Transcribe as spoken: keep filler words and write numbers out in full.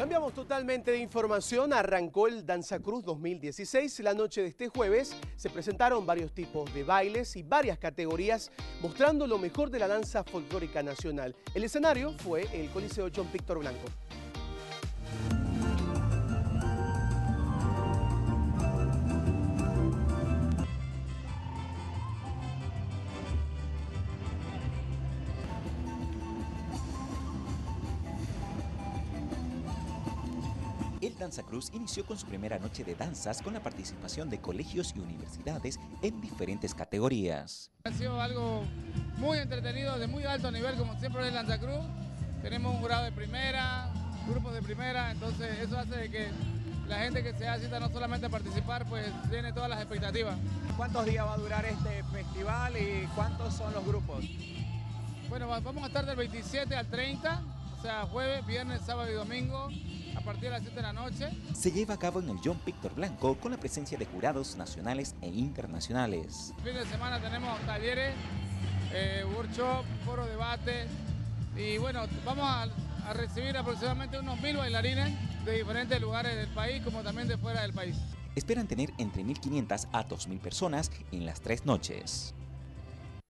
Cambiamos totalmente de información. Arrancó el Danza Cruz dos mil dieciséis. La noche de este jueves se presentaron varios tipos de bailes y varias categorías mostrando lo mejor de la danza folclórica nacional. El escenario fue el Coliseo John Víctor Blanco. El Danza Cruz inició con su primera noche de danzas con la participación de colegios y universidades en diferentes categorías. Ha sido algo muy entretenido, de muy alto nivel, como siempre es el Danza Cruz. Tenemos un jurado de primera, grupos de primera, entonces eso hace de que la gente que se asista no solamente a participar, pues tiene todas las expectativas. ¿Cuántos días va a durar este festival y cuántos son los grupos? Bueno, vamos a estar del veintisiete al treinta, o sea, jueves, viernes, sábado y domingo, a partir de las siete de la noche. Se lleva a cabo en el John Víctor Blanco con la presencia de jurados nacionales e internacionales. El fin de semana tenemos talleres, eh, workshop, foro debate y bueno, vamos a, a recibir aproximadamente unos mil bailarines de diferentes lugares del país como también de fuera del país. Esperan tener entre mil quinientas a dos mil personas en las tres noches.